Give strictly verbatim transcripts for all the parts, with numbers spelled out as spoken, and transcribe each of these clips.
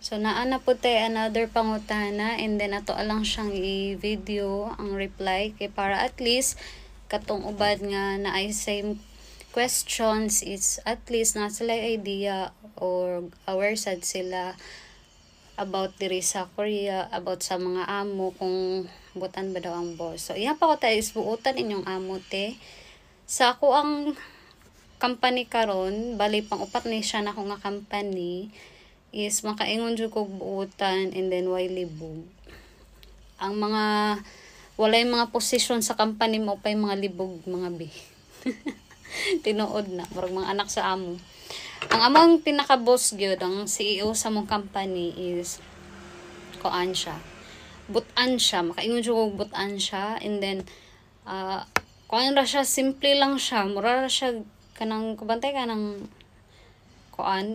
So naa na po tayo another pangutana, and then ato lang siyang i-video ang reply kay para at least katong ubad nga na ay same questions is at least na sila idea or aware sad sila about diri sa Korea, about sa mga amo kung butan ba daw ang boss. So iya pa ko tayo isbuutan inyong amo te. Sa ako ang company karon, bali pang upat ni siya na ako nga company is makaingon jud kog buutan and then why libog. Ang mga walay mga position sa company mo pay mga libog mga bi. Tinuod na murag mga anak sa amo. Ang among pinaka-boss gyud ang C E O sa mong company is koan siya. Butan siya, makaingon jud kog butan siya, and then uh, koan ra siya, simple lang siya, mura ra siya kanang kubantay ka ng koan.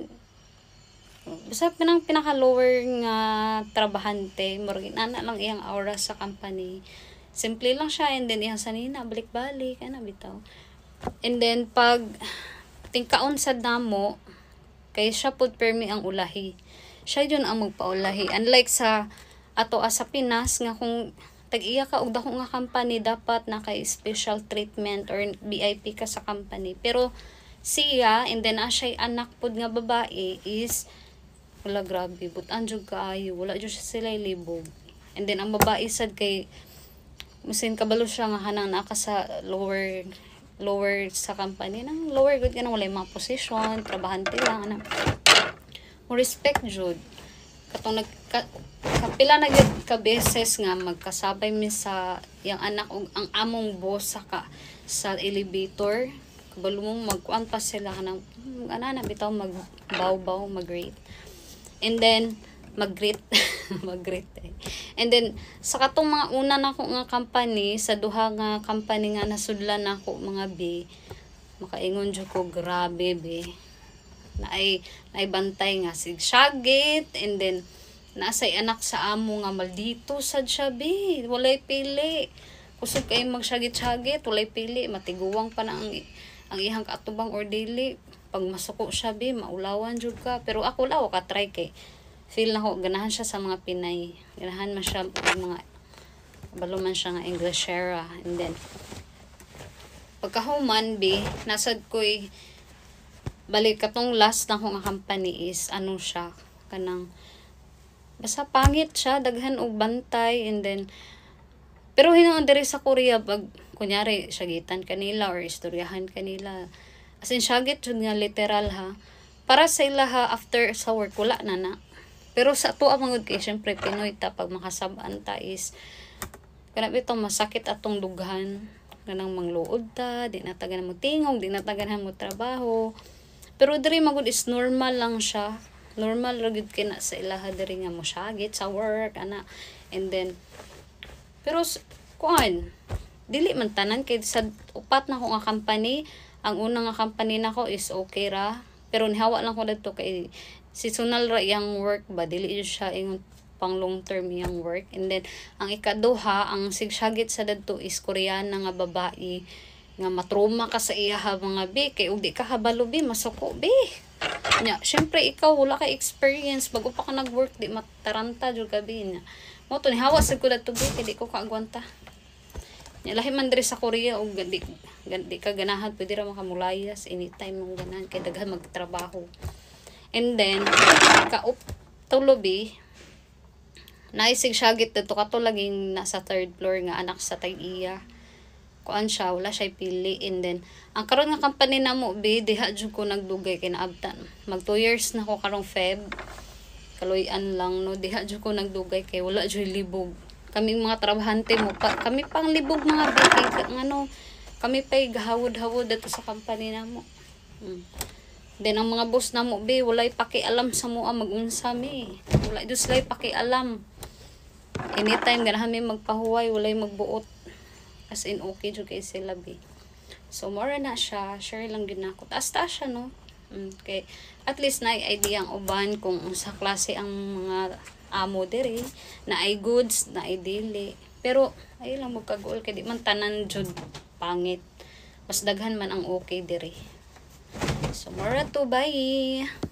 Basta pinang pinaka-lower nga trabahante, murag inana lang iyang aura sa company. Simple lang siya, and then iyang sanina, balik-balik, ana bitaw. And then, pag tingkaon sa damo, kay siya pud permi ang ulahi. Siya yun ang magpaulahi. Unlike sa ato sa Pinas, nga kung tag-iya ka og dako nga company, dapat na kay special treatment or V I P ka sa company. Pero siya, and then asay anak pud nga babae is wala, grabe, butan jud kaayo, wala jud sila libog. And then ang babae sad kay musin kabalo siya nga hanang naka sa lower lower sa company nang lower good kana wala mga position, trabahante lang ana. Mo respect jud katong nag ka, kapila na gyud ka beses nga magkasabay mi sa yang anak og ang among boss sa ka sa elevator, kabalo mong magkuan pa sila kanang ana na bitaw magbaw-baw, mag-rate. And then mag-greet mag-greet eh. And then sa katong mga una nako nga company, sa duha nga company nga nasudlan nako mga B, makaingon jud ko grabe be. Naay naay bantay nga sig syagit, and then nasay anak sa amo nga maldito sad siya be. Walay pili. Kusog kay magsyagit-syagit, walay pili, matiguwang pa na ang ang ihang kaatubang or dili. Pag masuko siya be, maulawan jud ka. Pero ako law ka try kay feel na ko ganahan siya sa mga Pinay. Ganahan man siya mga balo man siya nga Englishera. And then pagkahuman be, nasad ko'y balik katong last na ko nga company is ano siya kanang basta pangit siya, daghan og bantay, and then pero hinuon diri sa Korea pag kunyari syagitan kanila or istoryahan kanila. As in, syagit jud nga literal ha. Para sa ila ha, after sa work, wala na na. Pero sa ato ang mga kay, syempre, Pinoy ta, pag makasabaan ta is, kanap itong masakit atong dughan, kanang mangluod ta, di natagan mo tingog, di natagan mo trabaho. Pero diri magud is normal lang siya. Normal ragid kina sa ilaha diri nga mo syagit sa work, ana. And then, pero, kuan, dili man tanan, kay sa upat na ko nga company, ang unang nga company nako is okay ra, pero nihawa lang ko dito kay seasonal ra yang work ba, dili yun siya yung pang long term yang work. And then ang ikaduha, ang sigsagit sa dito is Koreana nga babae nga matroma ka sa iya ha mga bi, kay ug di ka habalo bi, masuko bi nya. Syempre ikaw wala ka experience, bago pa ka nag-work, di mataranta jud ka bi nya. Mo to nihawa sa ko dito bi, kay di ko kaagwanta. Lahi man diri sa Korea og gandi gandi ka ganahan pwede ra makamulayas anytime mong ganahan kay daghan magtrabaho. And then ka up tulobi naisig syagit dito kato laging nasa third floor nga anak sa tag-iya. Kuan siya, wala siya pili. And then ang karon nga company namo bi diha jud ko nagdugay kay naabtan. Mag two years na ko karong Feb. Kaloy-an lang no, diha jud ko nagdugay kay wala jud libog. Kami mga trabahante mo pa, kami pang libog mga bikig ngano, kami pay gahawod-hawod dito sa company namo. Hmm. Then ang mga boss namo be walay pakialam sa mo magunsa mi. Wala jud sila pakialam. Anytime ganahan mi magpahuway, walay magbuot. As in okay jud kay sila be. So more na siya, share lang gyud nako. Taas-taas siya no. Okay. At least na idea ang uban kung sa klase ang mga amo diri, na ay goods, na ay dili. Pero ay lang magka-goal kay di man tanan jud pangit. Mas daghan man ang okay diri. So more to bye.